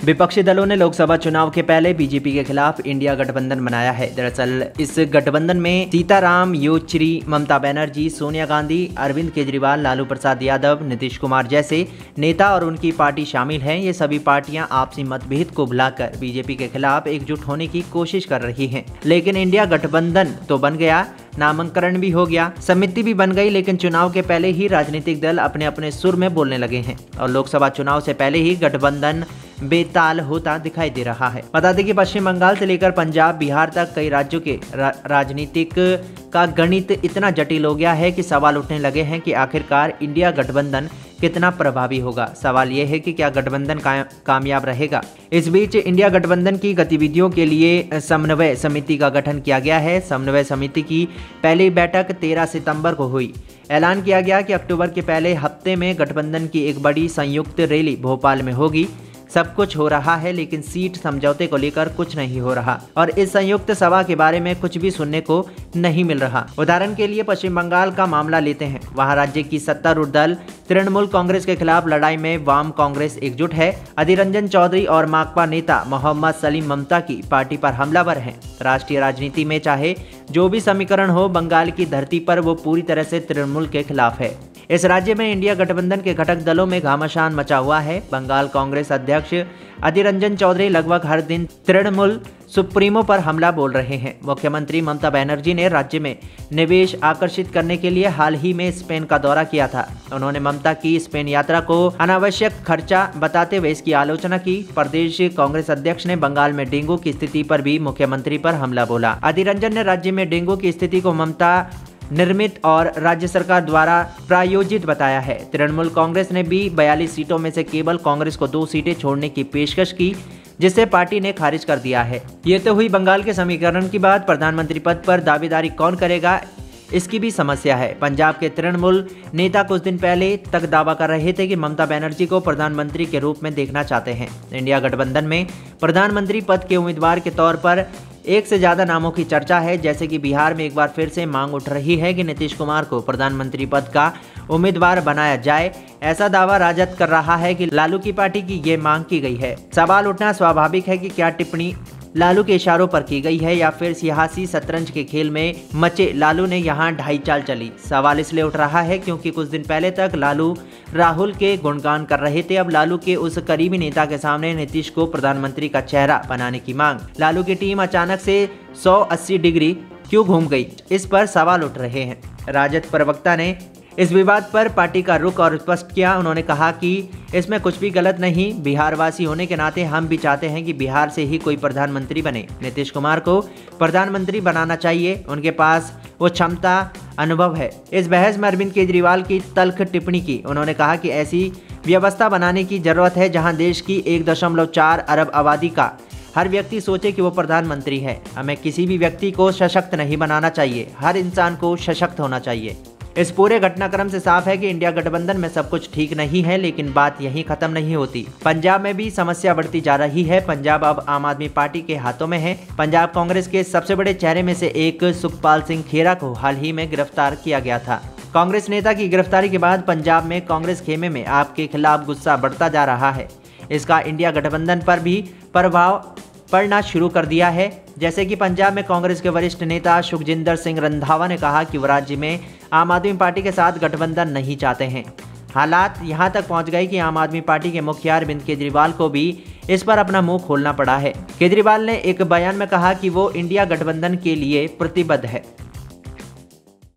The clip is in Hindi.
विपक्षी दलों ने लोकसभा चुनाव के पहले बीजेपी के खिलाफ इंडिया गठबंधन बनाया है। दरअसल इस गठबंधन में सीताराम येचुरी, ममता बनर्जी, सोनिया गांधी, अरविंद केजरीवाल, लालू प्रसाद यादव, नीतीश कुमार जैसे नेता और उनकी पार्टी शामिल हैं। ये सभी पार्टियां आपसी मतभेद को भुलाकर बीजेपी के खिलाफ एकजुट होने की कोशिश कर रही हैं। लेकिन इंडिया गठबंधन तो बन गया, नामांकन भी हो गया, समिति भी बन गई, लेकिन चुनाव के पहले ही राजनीतिक दल अपने अपने सुर में बोलने लगे हैं और लोकसभा चुनाव से पहले ही गठबंधन बेताल होता दिखाई दे रहा है। बता दें कि पश्चिम बंगाल से लेकर पंजाब, बिहार तक कई राज्यों के राजनीतिक का गणित इतना जटिल हो गया है कि सवाल उठने लगे हैं कि आखिरकार इंडिया गठबंधन कितना प्रभावी होगा। सवाल यह है कि क्या गठबंधन कामयाब रहेगा। इस बीच इंडिया गठबंधन की गतिविधियों के लिए समन्वय समिति का गठन किया गया है। समन्वय समिति की पहली बैठक 13 सितंबर को हुई। ऐलान किया गया कि अक्टूबर के पहले हफ्ते में गठबंधन की एक बड़ी संयुक्त रैली भोपाल में होगी। सब कुछ हो रहा है, लेकिन सीट समझौते को लेकर कुछ नहीं हो रहा और इस संयुक्त सभा के बारे में कुछ भी सुनने को नहीं मिल रहा। उदाहरण के लिए पश्चिम बंगाल का मामला लेते हैं। वहां राज्य की सत्तारूढ़ दल तृणमूल कांग्रेस के खिलाफ लड़ाई में वाम कांग्रेस एकजुट है। अधीर रंजन चौधरी और माकपा नेता मोहम्मद सलीम ममता की पार्टी पर हमलावर हैं। राष्ट्रीय राजनीति में चाहे जो भी समीकरण हो, बंगाल की धरती पर वो पूरी तरह से तृणमूल के खिलाफ है। इस राज्य में इंडिया गठबंधन के घटक दलों में घमासान मचा हुआ है। बंगाल कांग्रेस अध्यक्ष अधीर रंजन चौधरी लगभग हर दिन तृणमूल सुप्रीमो पर हमला बोल रहे हैं। मुख्यमंत्री ममता बनर्जी ने राज्य में निवेश आकर्षित करने के लिए हाल ही में स्पेन का दौरा किया था। उन्होंने ममता की स्पेन यात्रा को अनावश्यक खर्चा बताते हुए इसकी आलोचना की। प्रदेश कांग्रेस अध्यक्ष ने बंगाल में डेंगू की स्थिति पर भी मुख्यमंत्री पर हमला बोला। अधीर रंजन ने राज्य में डेंगू की स्थिति को ममता निर्मित और राज्य सरकार द्वारा प्रायोजित बताया है। तृणमूल कांग्रेस ने भी 42 सीटों में से केवल कांग्रेस को 2 सीटें छोड़ने की पेशकश की, जिसे पार्टी ने खारिज कर दिया है। ये तो हुई बंगाल के समीकरण की बात। प्रधानमंत्री पद पर दावेदारी कौन करेगा, इसकी भी समस्या है। पंजाब के तृणमूल नेता कुछ दिन पहले तक दावा कर रहे थे कि ममता बनर्जी को प्रधानमंत्री के रूप में देखना चाहते हैं। इंडिया गठबंधन में प्रधानमंत्री पद के उम्मीदवार के तौर पर एक से ज्यादा नामों की चर्चा है। जैसे कि बिहार में एक बार फिर से मांग उठ रही है कि नीतीश कुमार को प्रधानमंत्री पद का उम्मीदवार बनाया जाए। ऐसा दावा राजद कर रहा है कि लालू की पार्टी की ये मांग की गई है। सवाल उठना स्वाभाविक है कि क्या टिप्पणी लालू के इशारों पर की गई है या फिर सियासी शतरंज के खेल में मचे लालू ने यहाँ ढाई चाल चली। सवाल इसलिए उठ रहा है क्योंकि कुछ दिन पहले तक लालू राहुल के गुणगान कर रहे थे। अब लालू के उस करीबी नेता के सामने नीतीश को प्रधानमंत्री का चेहरा बनाने की मांग। लालू की टीम अचानक से 180 डिग्री क्यों घूम गई, इस पर सवाल उठ रहे हैं। राजद प्रवक्ता ने इस विवाद पर पार्टी का रुख और स्पष्ट किया। उन्होंने कहा कि इसमें कुछ भी गलत नहीं। बिहारवासी होने के नाते हम भी चाहते हैं कि बिहार से ही कोई प्रधानमंत्री बने। नीतीश कुमार को प्रधानमंत्री बनाना चाहिए, उनके पास वो क्षमता, अनुभव है। इस बहस में अरविंद केजरीवाल की तल्ख टिप्पणी की। उन्होंने कहा कि ऐसी व्यवस्था बनाने की जरूरत है जहाँ देश की 1.4 अरब आबादी का हर व्यक्ति सोचे कि वो प्रधानमंत्री है। हमें किसी भी व्यक्ति को सशक्त नहीं बनाना चाहिए, हर इंसान को सशक्त होना चाहिए। इस पूरे घटनाक्रम से साफ है कि इंडिया गठबंधन में सब कुछ ठीक नहीं है, लेकिन बात यहीं खत्म नहीं होती। पंजाब में भी समस्या बढ़ती जा रही है। पंजाब अब आम आदमी पार्टी के हाथों में है। पंजाब कांग्रेस के सबसे बड़े चेहरे में से एक सुखपाल सिंह खेरा को हाल ही में गिरफ्तार किया गया था। कांग्रेस नेता की गिरफ्तारी के बाद पंजाब में कांग्रेस खेमे में आपके खिलाफ गुस्सा बढ़ता जा रहा है। इसका इंडिया गठबंधन पर भी प्रभाव पड़ना शुरू कर दिया है। जैसे कि पंजाब में कांग्रेस के वरिष्ठ नेता सुखजिंदर सिंह रंधावा ने कहा कि वो राज्य में आम आदमी पार्टी के साथ गठबंधन नहीं चाहते हैं। हालात यहां तक पहुंच गए कि आम आदमी पार्टी के मुखिया अरविंद केजरीवाल को भी इस पर अपना मुंह खोलना पड़ा है। केजरीवाल ने एक बयान में कहा कि वो इंडिया गठबंधन के लिए प्रतिबद्ध है।